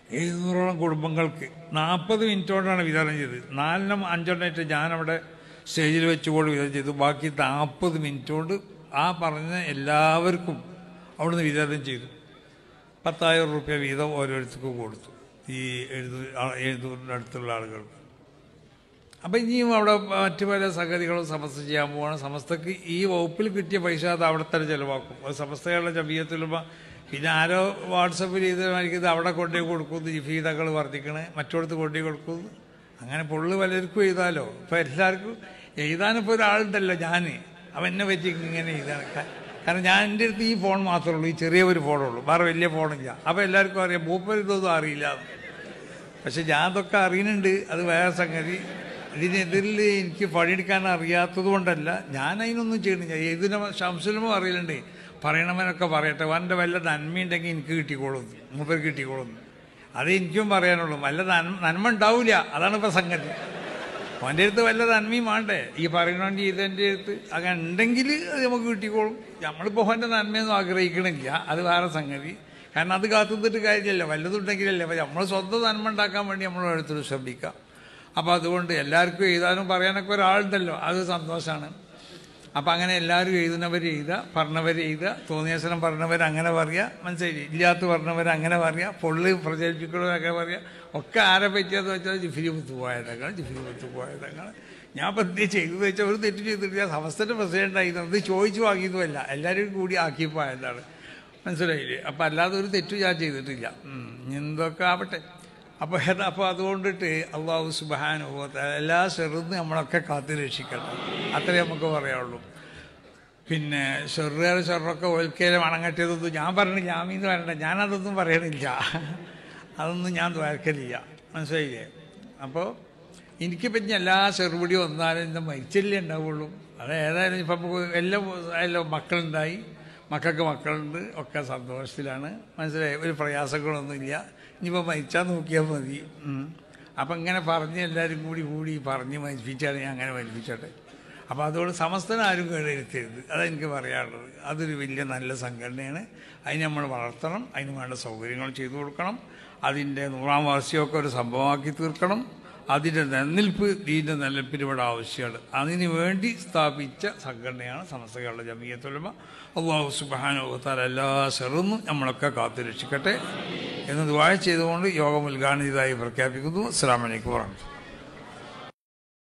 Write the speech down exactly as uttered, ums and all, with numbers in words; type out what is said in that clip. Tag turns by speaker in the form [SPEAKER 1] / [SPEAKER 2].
[SPEAKER 1] എഴുന്നൂറോളം കുടുംബങ്ങൾക്ക് നാൽപ്പത് മിനിറ്റോടാണ് വിതരണം ചെയ്തത്. നാലെണ്ണം അഞ്ചെണ്ണമായിട്ട് ഞാനവിടെ സ്റ്റേജിൽ വെച്ചുകൊണ്ട് വിതരണം ചെയ്തു. ബാക്കി നാൽപ്പത് മിനിറ്റോട് ആ പറഞ്ഞ എല്ലാവർക്കും അവിടുന്ന് വിതരണം ചെയ്തു. പത്തായിരം റുപ്യ വീതം ഓരോരുത്തർക്കും കൊടുത്തു ഈ എഴുന്നൂർ എഴുന്നൂറിൻ്റെ അടുത്തുള്ള ആളുകൾക്ക്. അപ്പം ഇനിയും അവിടെ മറ്റു പല സംഗതികളും സമസ്ത ചെയ്യാൻ പോവാണ്. സമസ്തക്ക് ഈ വകുപ്പിൽ കിട്ടിയ പൈസ അത് അവിടെ തന്നെ ചിലവാക്കും. അത് സമസ്തകളുടെ ജമീയത്തുലമ. പിന്നെ ആരോ വാട്സപ്പിൽ ചെയ്ത് ഇത് അവിടെ കൊണ്ടുപോയി കൊടുക്കുന്നു, ജിഫീതകൾ വർദ്ധിക്കണേ, മറ്റോടത്ത് കൊണ്ടുപോയി കൊടുക്കുന്നു. അങ്ങനെ പൊള്ളു പലർക്കും എഴുതാലോ. ഇപ്പം എല്ലാവർക്കും എഴുതാനിപ്പോൾ ഒരാളുണ്ടല്ലോ ഞാൻ, അവൻ എന്നെ പറ്റി ഇങ്ങനെ എഴുതാണ്. കാരണം ഞാൻ എൻ്റെ അടുത്ത് ഈ ഫോൺ മാത്രമേ ഉള്ളൂ, ഈ ചെറിയ ഒരു ഫോണുള്ളൂ, വേറെ വലിയ ഫോണില്ല. അപ്പോൾ എല്ലാവർക്കും അറിയാം മൂപ്പർ ഇതൊന്നും അറിയില്ല. പക്ഷെ ഞാൻ അതൊക്കെ അറിയുന്നുണ്ട്, അത് വേറെ സംഗതി. ഇതിനെതിരിൽ എനിക്ക് പണിയെടുക്കാൻ അറിയാത്തത് കൊണ്ടല്ല, ഞാൻ അതിനൊന്നും ചെയ്യണില്ല. ഇതിനെ ശംസുലമോ അറിയില്ലുണ്ട്, പറയണവനൊക്കെ പറയട്ടെ, അവൻ്റെ വല്ല നന്മയുണ്ടെങ്കിൽ എനിക്ക് കിട്ടിക്കോളുന്നു, മൂപ്പർക്ക് കിട്ടിക്കോളുന്നു. അത് എനിക്കും പറയാനുള്ളൂ. വല്ല നന്മ നന്മ ഉണ്ടാവില്ല, അതാണ് ഇപ്പോൾ സംഗതി. അവൻ്റെ അടുത്ത് വല്ല നന്മയും വേണ്ടേ ഈ പറയണവൻ്റെ ഇതിൻ്റെ അടുത്ത്. അങ്ങനെ ഉണ്ടെങ്കിൽ അത് നമുക്ക് കിട്ടിക്കോളും. നമ്മളിപ്പോൾ അവൻ്റെ നന്മയൊന്നും ആഗ്രഹിക്കണില്ല, അത് വേറെ സംഗതി. കാരണം അത് കാത്തുനിന്നിട്ട് കാര്യമില്ല, വല്ലതുണ്ടെങ്കിലല്ലേ. അപ്പോൾ നമ്മൾ സ്വന്തം നന്മ ഉണ്ടാക്കാൻ വേണ്ടി നമ്മൾ എടുത്തിട്ട് ശ്രമിക്കാം. അപ്പോൾ അതുകൊണ്ട് എല്ലാവർക്കും എഴുതാനും പറയാനൊക്കെ ഒരാളുണ്ടല്ലോ, അത് സന്തോഷമാണ്. അപ്പം അങ്ങനെ എല്ലാവരും എഴുതുന്നവർ എഴുതുക, പറഞ്ഞവർ എഴുതുക, തോന്നിയസനം പറഞ്ഞവർ അങ്ങനെ പറയുക, മനസ്സിലായി, ഇല്ലാത്ത പറഞ്ഞവർ അങ്ങനെ പറയുക, പൊള്ളി പ്രചരിപ്പിക്കുന്നവരൊക്കെ പറയുക. ഒക്കെ ആരെ പറ്റിയെന്ന് വെച്ചാൽ ജിഫിരി മുത്തു പോയതങ്ങൾ, ജിഫിരി മുത്തു പോയതങ്ങൾ. ഞാൻ ഇപ്പം എന്ത് ചെയ്തു വെച്ചാൽ ഒരു തെറ്റ് ചെയ്തിട്ടില്ല. സമസ്തൻ്റെ പ്രസിഡൻ്റായിരുന്നു, അത് ചോദിച്ചു വാങ്ങിയതുമല്ല, എല്ലാവരും കൂടി ആക്കി പോയതാണ്, മനസ്സിലായില്ലേ. അപ്പം അല്ലാതെ ഒരു തെറ്റു ഞാൻ ചെയ്തിട്ടില്ല. എന്തൊക്കെ ആവട്ടെ. അപ്പോൾ അപ്പോൾ അതുകൊണ്ടിട്ട് അള്ളാഹു സുബ്ഹാനഹു വ തആല എല്ലാ ഷെറിന്ന് നമ്മളൊക്കെ കാത്തു രക്ഷിക്കണം, അത്രേ നമുക്ക് പറയാനുള്ളൂ. പിന്നെ ഷെറുകാർ ഷെറൊക്കെ ഒൽക്കയിലെ മണങ്ങട്ടിയതൊന്നും ഞാൻ പറഞ്ഞു, ജാമീന്ന് പറയണ്ട, ഞാനതൊന്നും പറയണില്ല, അതൊന്നും ഞാൻ ദ്വാരക്കലില്ല, മനസ്സിലായില്ലേ. അപ്പോൾ എനിക്കിപ്പം ഇനി എല്ലാ ഷെറുപടി വന്നാലും ഇന്ന് മരിച്ചല്ലേ ഉണ്ടാവുള്ളൂ. അത് ഏതായാലും ഇപ്പം എല്ലാം എല്ലാം മക്കളുണ്ടായി, മക്കൾക്ക് മക്കളുണ്ട്, ഒക്കെ സന്തോഷത്തിലാണ്, മനസ്സിലായി, ഒരു പ്രയാസങ്ങളൊന്നുമില്ല. ഇനിയിപ്പോൾ മരിച്ചാൽ നോക്കിയാൽ മതി. അപ്പം ഇങ്ങനെ പറഞ്ഞ് എല്ലാവരും കൂടി കൂടി പറഞ്ഞ് മരിപ്പിച്ചാണ് ഞാൻ അങ്ങനെ മരിപ്പിച്ചോട്ടെ. അപ്പോൾ അതുകൊണ്ട് സമസ്തനെ ആരും കേടെടുത്തരുത്, അതെനിക്ക് പറയാനുള്ളത്. അതൊരു വലിയ നല്ല സംഘടനയാണ്, അതിന് നമ്മൾ വളർത്തണം, അതിന് വേണ്ട സൗകര്യങ്ങൾ ചെയ്തു കൊടുക്കണം, അതിൻ്റെ നൂറാം വാർഷികമൊക്കെ ഒരു സംഭവമാക്കി തീർക്കണം. അതിൻ്റെ നിലനിൽപ്പ് ദീൻ്റെ നിലനിൽപ്പിന് ഇവിടെ ആവശ്യമാണ്. അതിനു വേണ്ടി സ്ഥാപിച്ച സംഘടനയാണ് സമസ്ത കേരള ജമിയത്തുൽ ഉലമ. അല്ലാഹു സുബ്ഹാനഹു വ തആല എല്ലാ ഷെറിന്നും നമ്മളൊക്കെ കാത്തു രക്ഷിക്കട്ടെ എന്ന് ദുആ ചെയ്തുകൊണ്ട് യോഗം ഉദ്ഘാടനം ചെയ്തതായി പ്രഖ്യാപിക്കുന്നു. അസ്സലാമു അലൈക്കും വറഹ്മത്തുള്ളാഹി.